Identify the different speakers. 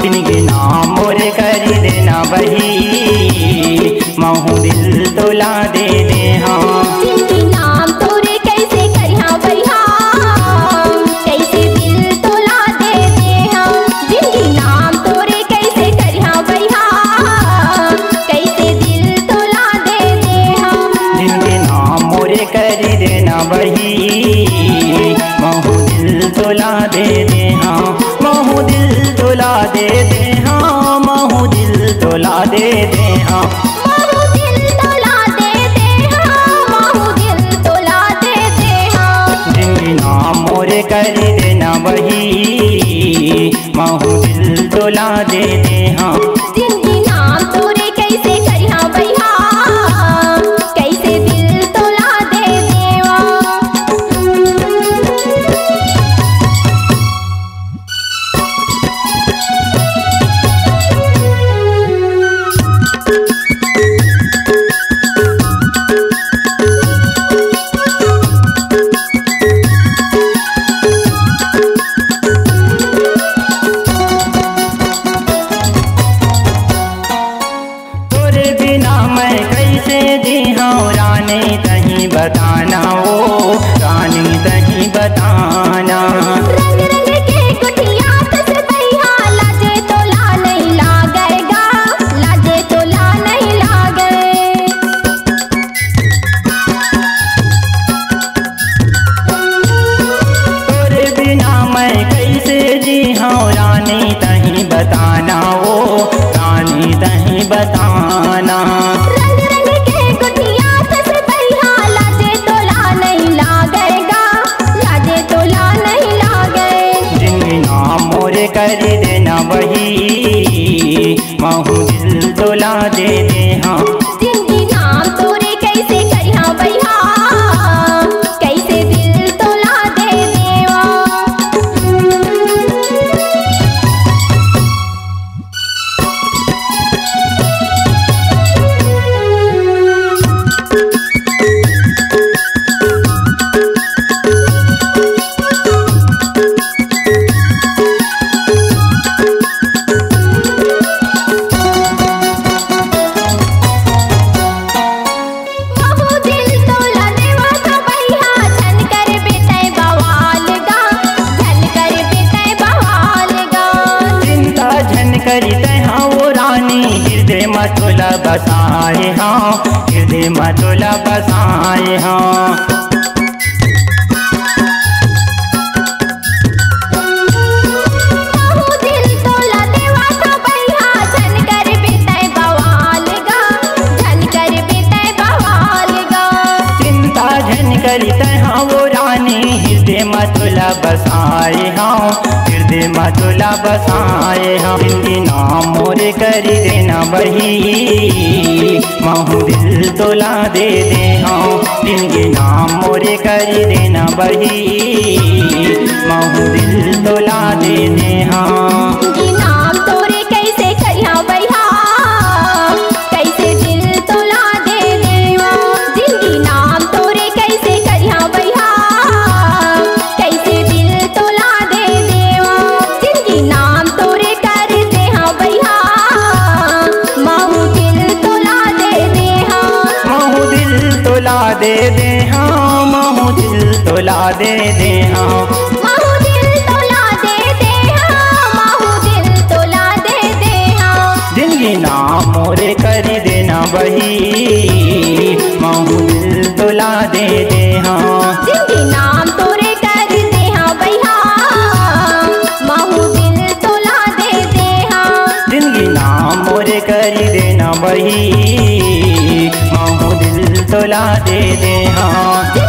Speaker 1: जिनके नाम मोरे कर देना बही महू दिल तोला दे दे हाँ।
Speaker 2: जिनके नाम तोरे कैसे करिहा बहिया कैसे दिल तोला दे दे हम। जिनके नाम तोरे कैसे करिहा बहिया कैसे दिल तोला दे दे हम।
Speaker 1: जिनके नाम मोरे कर देना बही महू दिल तोला दे दे हाँ। महू दिल तोला दे दे हाँ। महू दिल तोला दे दे हाँ।
Speaker 2: महू दिल तोला दे दे हाँ। महू दिल तोला दे दे हाँ।
Speaker 1: जिनके नाम मोरे कर देना बही महू दिल तोला दे दे हाँ।
Speaker 2: जिनके नाम तोरे कैसे करिहा बहिया कैसे दिल तोला दे देवा।
Speaker 1: तोरे बिना मैं कैसे जी हाँ रानी तहीं बताना ओ रानी तहीं बताना।
Speaker 2: रंग रंग के गुठिया तस बहिया लाजे तोला नहीं लागेगा लाजे तोला नहीं लागे।
Speaker 1: तोरे बिना मैं कैसे जी हाँ रानी तहीं बताना ओ रानी तहीं बताना।
Speaker 2: रंग रंग के गुठिया तस बहिया लाजे तोला नहीं लागेगा लाजे तोला नहीं लागे।
Speaker 1: जिनके नाम मोरे कर देना बही महू दिल तोला दे दे हाँ।
Speaker 2: जिनके नाम तोरे कैसे करिहा बहिया कैसे दिल तोला दे देवा। महू दिल तोला देवा था बहिया झन कर बेटे बवाल गा झन कर बेटे बवाल गा।
Speaker 1: चिंता झन करी हाँ वो रानी हृदय मतोला बसाए हाँ हृदय मतोला बसाए हाँ।
Speaker 2: महू दिल तोला देवा था बहिया झन कर बेटे बवाल गा झन कर बेटे बवाल गा।
Speaker 1: चिंता झन करी हाँ वो रानी हृदय मतोला बसाए हाँ हृदय मतोला बसाए हाँ। जिनके नाम मोरे कर देना बही महू दिल तोला दे दे हाँ। जिनके नाम मोरे कर देना बही महू दिल तोला दे दे हाँ।
Speaker 2: जिनके नाम तोरे कैसे करिहा बहिया कैसे दिल तोला दे देवा। जिनके नाम तोरे कैसे करिहा बहिया कैसे दिल तोला दे देवा। जिनके नाम तोरे कर दे हाँ बहिया महू दिल तोला दे दे हाँ।
Speaker 1: महू दिल तोला दे दे हाँ। महू दिल तोला दे दे हाँ।
Speaker 2: महू दिल तोला दे दे हाँ। महू दिल तोला दे दे हाँ।
Speaker 1: जिनके नाम मोरे कर देना बही महू दिल तोला दे दे हाँ।
Speaker 2: जिनके नाम तोरे कर दे हाँ बहिया महू दिल तोला दे दे हाँ।
Speaker 1: जिनके नाम मोरे कर देना बही महू दिल तोला दे दे हाँ।